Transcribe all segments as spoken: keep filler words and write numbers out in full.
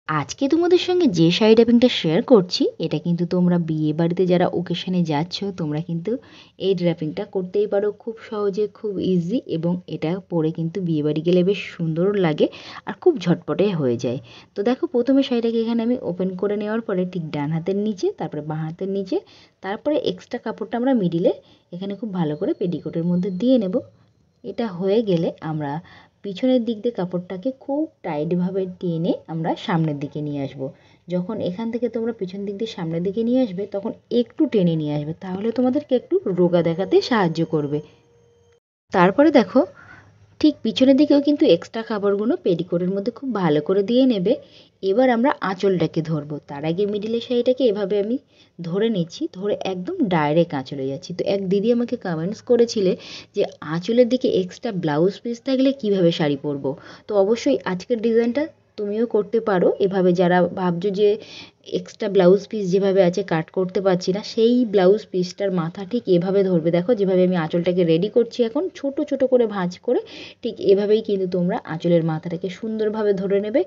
আজকে তোমাদের সঙ্গে যে শাড়ি ড্র্যাপিংটা শেয়ার করছি এটা কিন্তু তোমরা বিয়ে বাড়িতে যারা ওকেশনে যাচ্ছ তোমরা কিন্তু এই ড্র্যাপিংটা করতেই পারো খুব সহজে, খুব ইজি, এবং এটা পরে কিন্তু বিয়ে বাড়ি গেলে বেশ সুন্দর লাগে আর খুব ঝটপটে হয়ে যায়। তো দেখো, প্রথমে শাড়িটাকে এখানে আমি ওপেন করে নেওয়ার পরে ঠিক ডান হাতের নিচে, তারপরে বাঁ হাতের নিচে, তারপরে এক্সট্রা কাপড়টা আমরা মিডিলে এখানে খুব ভালো করে পেটিকোটের মধ্যে দিয়ে নেব। এটা হয়ে গেলে আমরা পিছনের দিক দিয়ে কাপড়টাকে খুব টাইটভাবে টেনে আমরা সামনের দিকে নিয়ে আসব। যখন এখান থেকে তোমরা পিছন দিক দিয়ে সামনের দিকে নিয়ে আসবে তখন একটু টেনে নিয়ে আসবে, তাহলে তোমাদেরকে একটু রোগা দেখাতে সাহায্য করবে। তারপরে দেখো, ঠিক পিছনের দিকেও কিন্তু এক্সট্রা কাপড়গুলো পেটিকোটের মধ্যে খুব ভালো করে দিয়ে নেবে। এবার আমরা আঁচলটাকে ধরবো। তার আগে মিডিলের শাড়িটাকে এভাবে আমি ধরে নিচ্ছি, ধরে একদম ডাইরেক্ট আঁচলে যাচ্ছি। তো এক দিদি আমাকে কমেন্টস করেছিলে যে আঁচলের দিকে এক্সট্রা ব্লাউজ পিস থাকলে কিভাবে শাড়ি পরবো। তো অবশ্যই আজকের ডিজাইনটা তুমিও করতে পারো এভাবে। যারা ভাবছো যে এক্সট্রা ব্লাউজ পিস যেভাবে আছে কাট করতে পারছি না, সেই ব্লাউজ পিসটার মাথা ঠিক এভাবে ধরবে। দেখো যেভাবে আমি আঁচলটাকে রেডি করছি এখন ছোট ছোট করে ভাঁজ করে, ঠিক এভাবেই কিন্তু তোমরা আঁচলের মাথাটাকে সুন্দরভাবে ধরে নেবে।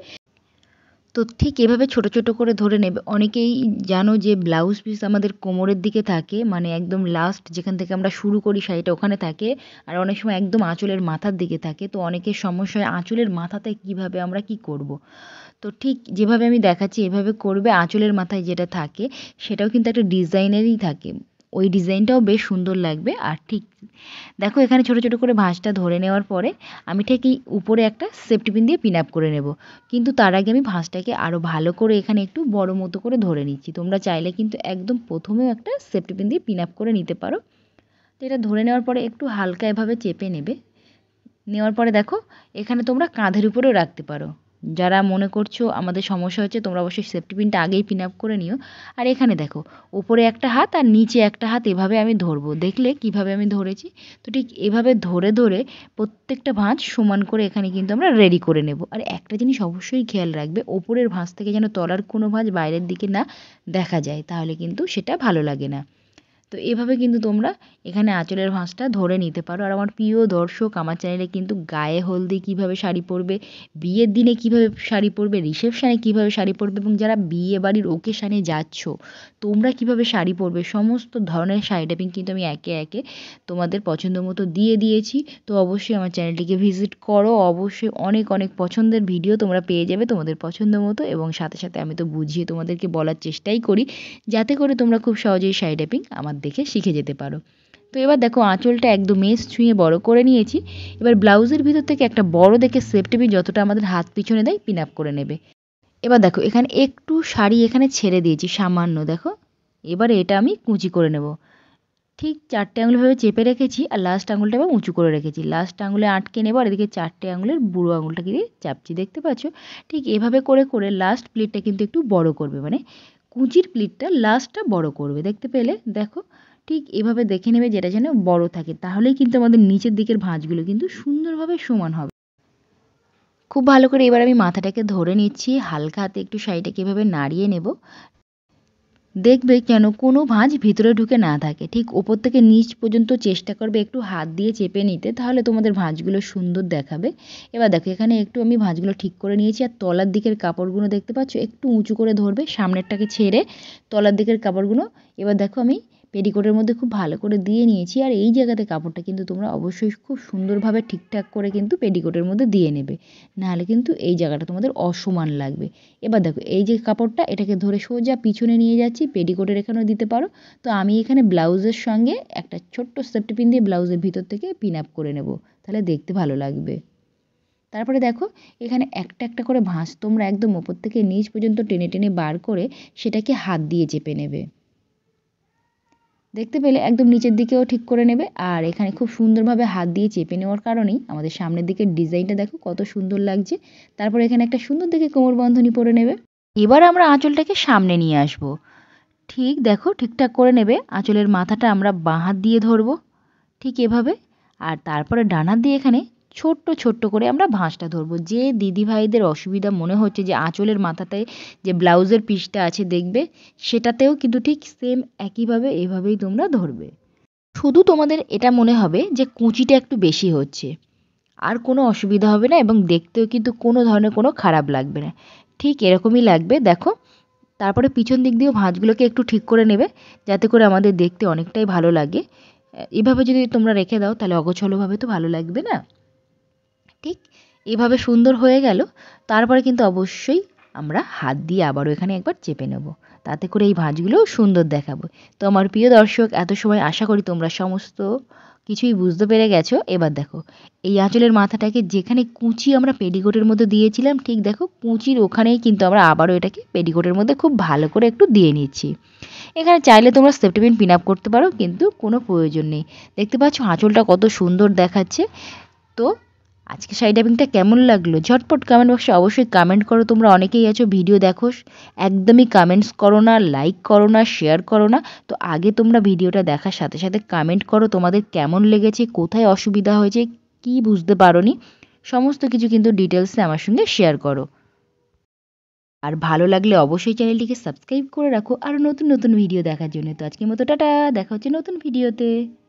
তো ঠিক এভাবে ছোট ছোট করে ধরে নেবে। অনেকেই জানো যে ব্লাউজ পিস আমাদের কোমরের দিকে থাকে, মানে একদম লাস্ট যেখান থেকে আমরা শুরু করি শাড়িটা ওখানে থাকে, আর অনেক সময় একদম আঁচলের মাথার দিকে থাকে। তো অনেকের সমস্যা হয় আঁচলের মাথাতে কিভাবে আমরা কি করব। তো ঠিক যেভাবে আমি দেখাচ্ছি এভাবে করবে। আঁচলের মাথায় যেটা থাকে সেটাও কিন্তু একটা ডিজাইনেরই থাকে, ওই ডিজাইনটাও বেশ সুন্দর লাগবে। আর ঠিক দেখো এখানে ছোট ছোট করে ভাঁজটা ধরে নেওয়ার পরে আমি ঠিক এই উপরে একটা সেফটি পিন দিয়ে পিন আপ করে নেব। কিন্তু তার আগে আমি ভাঁজটাকে আরও ভালো করে এখানে একটু বড় মতো করে ধরে নিচ্ছি। তোমরা চাইলে কিন্তু একদম প্রথমেও একটা সেফটি পিন দিয়ে পিন আপ করে নিতে পারো। তো এটা ধরে নেওয়ার পরে একটু হালকা এভাবে চেপে নেবে। নেওয়ার পরে দেখো এখানে তোমরা কাঁধের উপরেও রাখতে পারো। যারা মনে করছো আমাদের সমস্যা হচ্ছে তোমরা অবশ্যই সেফটি পিনটা আগেই পিন আপ করে নিও। আর এখানে দেখো উপরে একটা হাত আর নিচে একটা হাত এভাবে আমি ধরবো। দেখলে কিভাবে আমি ধরেছি। তো ঠিক এভাবে ধরে ধরে প্রত্যেকটা ভাঁজ সমান করে এখানে কিন্তু আমরা রেডি করে নেব। আর একটা জিনিস অবশ্যই খেয়াল রাখবে, ওপরের ভাঁজ থেকে যেন তলার কোনো ভাঁজ বাইরের দিকে না দেখা যায়, তাহলে কিন্তু সেটা ভালো লাগে না। তো এভাবে কিন্তু তোমরা এখানে আঁচলের ভাঁজটা ধরে নিতে পারো। আর আমার প্রিয় দর্শক, আমার চ্যানেলে কিন্তু গায়ে হলদি কীভাবে শাড়ি পরবে, বিয়ের দিনে কীভাবে শাড়ি পরবে, রিসেপশানে কীভাবে শাড়ি পরবে, এবং যারা বিয়ে বাড়ির ওকেশানে যাচ্ছ তোমরা কীভাবে শাড়ি পরবে, সমস্ত ধরনের শাড়ি ড্র্যাপিং কিন্তু আমি একে একে তোমাদের পছন্দ মতো দিয়ে দিয়েছি। তো অবশ্যই আমার চ্যানেলটিকে ভিজিট করো। অবশ্যই অনেক অনেক পছন্দের ভিডিও তোমরা পেয়ে যাবে তোমাদের পছন্দ মতো, এবং সাথে সাথে আমি তো বুঝিয়ে তোমাদেরকে বলার চেষ্টাই করি যাতে করে তোমরা খুব সহজেই শাড়ি ড্র্যাপিং আমার দেখে শিখে যেতে পারো। তো এবার দেখো আঁচলটা একদম মেস ছুঁয়ে বড় করে নিয়েছি। এবার ব্লাউজের ভিতর থেকে একটা বড় দেখে সেফটি পিন যতটা আমাদের হাত পিছনে দেয় পিন আপ করে নেবে। এবার দেখো এখানে একটু শাড়ি এখানে ছেড়ে দিয়েছি সামান্য, দেখো এবারে এটা আমি কুঁচি করে নেব। ঠিক চারটে আঙুলভাবে চেপে রেখেছি আর লাস্ট আঙুলটা এবার উঁচু করে রেখেছি। লাস্ট আঙুলে আটকে নেব আর এদিকে চারটে আঙুলের বুড়ো আঙুলটাকে দিয়ে চাপছি, দেখতে পাচ্ছ। ঠিক এভাবে করে করে লাস্ট প্লিটটা কিন্তু একটু বড় করবে, মানে কুঁচির প্লিটটা লাস্টটা বড় করবে। দেখতে পেলে দেখো ঠিক এভাবে দেখে নেবে যেটা যেন বড় থাকে, তাহলেই কিন্তু আমাদের নিচের দিকের ভাঁজগুলো কিন্তু সুন্দরভাবে সমান হবে। খুব ভালো করে এবার আমি মাথাটাকে ধরে নিচ্ছি, হালকা হাতে একটু শাড়িটাকে এভাবে নাড়িয়ে নেব। দেখবে যেন কোনো ভাঁজ ভিতরে ঢুকে না থাকে। ঠিক ওপর থেকে নিচ পর্যন্ত চেষ্টা করবে একটু হাত দিয়ে চেপে নিতে, তাহলে তোমাদের ভাঁজগুলো সুন্দর দেখাবে। এবার দেখো এখানে একটু আমি ভাঁজগুলো ঠিক করে নিয়েছি। আর তলার দিকের কাপড়গুলো দেখতে পাচ্ছ একটু উঁচু করে ধরবে, সামনেরটাকে ছেড়ে তলার দিকের কাপড়গুলো এবার দেখো আমি পেটিকোটের মধ্যে খুব ভালো করে দিয়ে নিয়েছি। আর এই জায়গাতে কাপড়টা কিন্তু তোমরা অবশ্যই খুব সুন্দরভাবে ঠিকঠাক করে কিন্তু পেটিকোটের মধ্যে দিয়ে নেবে, নাহলে কিন্তু এই জায়গাটা তোমাদের অসমান লাগবে। এবার দেখো এই যে কাপড়টা এটাকে ধরে সোজা পিছনে নিয়ে যাচ্ছি, পেটিকোটের এখানেও দিতে পারো। তো আমি এখানে ব্লাউজের সঙ্গে একটা ছোট্ট সেফটি পিন দিয়ে ব্লাউজের ভিতর থেকে পিন আপ করে নেব, তাহলে দেখতে ভালো লাগবে। তারপরে দেখো এখানে একটা একটা করে ভাঁজ তোমরা একদম ওপর থেকে নিচ পর্যন্ত টেনে টেনে বার করে সেটাকে হাত দিয়ে চেপে নেবে। দেখতে পেলে একদম নিচের দিকেও ঠিক করে নেবে। আর এখানে খুব সুন্দরভাবে হাত দিয়ে চেপে নেওয়ার কারণেই আমাদের সামনের দিকের ডিজাইনটা দেখো কত সুন্দর লাগছে। তারপর এখানে একটা সুন্দর দেখে কোমর বন্ধনী পরে নেবে। এবার আমরা আঁচলটাকে সামনে নিয়ে আসব। ঠিক দেখো ঠিকঠাক করে নেবে। আঁচলের মাথাটা আমরা বাঁ হাত দিয়ে ধরবো ঠিক এভাবে, আর তারপরে ডান হাত দিয়ে এখানে ছোট্ট ছোট্ট করে আমরা ভাঁজটা ধরবো। যে দিদিভাইদের অসুবিধা মনে হচ্ছে যে আঁচলের মাথাতে যে ব্লাউজের পিসটা আছে দেখবে, সেটাতেও কিন্তু ঠিক সেম একইভাবে এভাবেই তোমরা ধরবে। শুধু তোমাদের এটা মনে হবে যে কুঁচিটা একটু বেশি হচ্ছে, আর কোনো অসুবিধা হবে না, এবং দেখতেও কিন্তু কোনো ধরনের কোনো খারাপ লাগবে না। ঠিক এরকমই লাগবে দেখো। তারপরে পিছন দিক দিয়েও ভাঁজগুলোকে একটু ঠিক করে নেবে, যাতে করে আমাদের দেখতে অনেকটাই ভালো লাগে। এভাবে যদি তোমরা রেখে দাও তাহলে অগোছালোভাবে তো ভালো লাগবে না। ঠিক এভাবে সুন্দর হয়ে গেল। তারপরে কিন্তু অবশ্যই আমরা হাত দিয়ে আবারও এখানে একবার চেপে নেব, তাতে করে এই ভাঁজগুলোও সুন্দর দেখাবো। তো আমার প্রিয় দর্শক, এত সময় আশা করি তোমরা সমস্ত কিছুই বুঝতে পেরে গেছো। এবার দেখো এই আঁচলের মাথাটাকে যেখানে কুঁচি আমরা পেটিকোটের মধ্যে দিয়েছিলাম, ঠিক দেখো কুঁচির ওখানেই কিন্তু আমরা আবারও এটাকে পেটিকোটের মধ্যে খুব ভালো করে একটু দিয়ে নিচ্ছি। এখানে চাইলে তোমরা সেফটি পিন পিন আপ করতে পারো, কিন্তু কোনো প্রয়োজন নেই। দেখতে পাচ্ছ আঁচলটা কত সুন্দর দেখাচ্ছে। তো আজকে শাড়ি ড্রাপিংটা কেমন লাগলো ঝটপট কমেন্ট বক্সে অবশ্যই কমেন্ট করো। তোমরা অনেকেই আছো ভিডিও দেখো, একদমই কমেন্টস করো না, লাইক করো না, শেয়ার করো না। তো আগে তোমরা ভিডিওটা দেখার সাথে সাথে কমেন্ট করো তোমাদের কেমন লেগেছে, কোথায় অসুবিধা হয়েছে, কি বুঝতে পারোনি, সমস্ত কিছু কিন্তু ডিটেলসে আমার সঙ্গে শেয়ার করো। আর ভালো লাগলে অবশ্যই চ্যানেলটিকে সাবস্ক্রাইব করে রাখো আরও নতুন নতুন ভিডিও দেখার জন্য। তো আজকের মতো টাটা, দেখা হচ্ছে নতুন ভিডিওতে।